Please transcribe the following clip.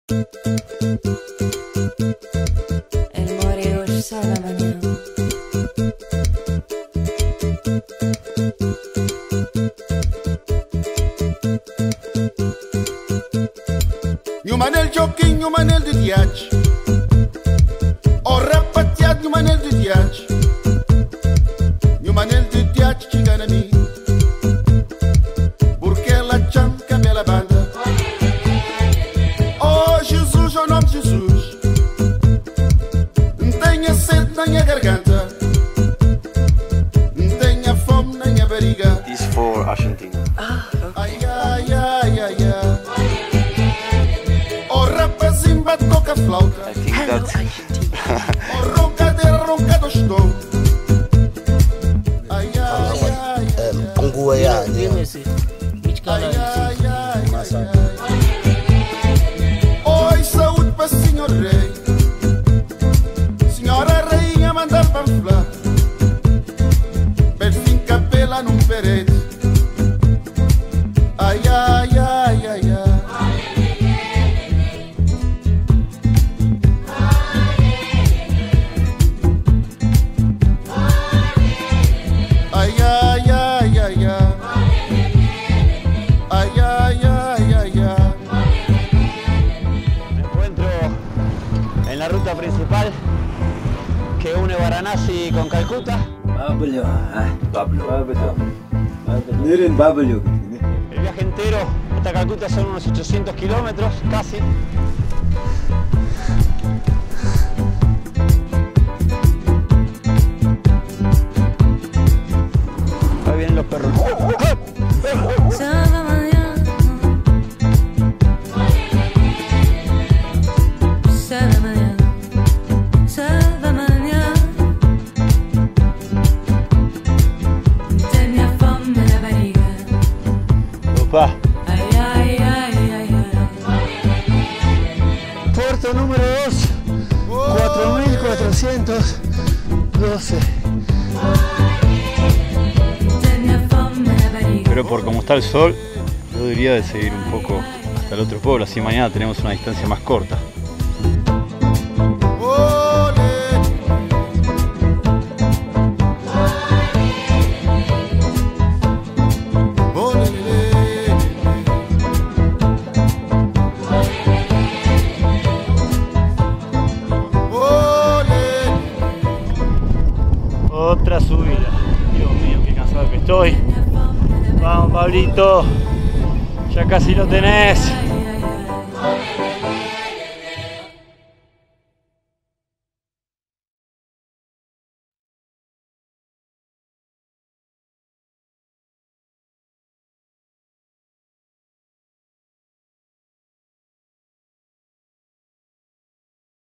El more hoje sai amanhã. E o Manel Joaquim, o Manel de Diache, o rapateado, o Manel de Diache, e o Manel de Diache chega na mim, porque ela chama cabela banda. Oh Jesus, o nome de Jesus, não tenha sede na minha garganta, não tenha fome na minha barriga. This for Argentina. Ai, ai, ai, ai, ai. O rapazinho bate toca flauta, I think that o roncadeira ronca do estômago. Ai, ai, ai, ai. Kongo ya ne. Ai, ai, ai, ai, ai. Oi, saúde para senhor rei, senhora rainha mandar panflar, perfim capela num perete. Ai, ai, ai, ai, ai. Ay, ay, ay, ay, ay. Ay, ay, ay, ay, ay. Me encuentro en la ruta principal que une Varanasi con Calcuta. El viaje entero hasta Calcuta son unos 800 kilómetros, casi. Ahí vienen los perros. Sai amanhã. Sai amanhã. Sai amanhã. Tenha fome na barriga. Opa. Ai, ai, ai, ai, ai. Puerto número 2, 4412. Tenha fome na barriga. Pero por cómo está el sol, yo diría de seguir un poco hasta el otro pueblo, así mañana tenemos una distancia más corta. Ole. Ole. Ole. Otra subida. Dios mío, qué cansado que estoy. Vamos, Pablito. Ya casi lo tenés.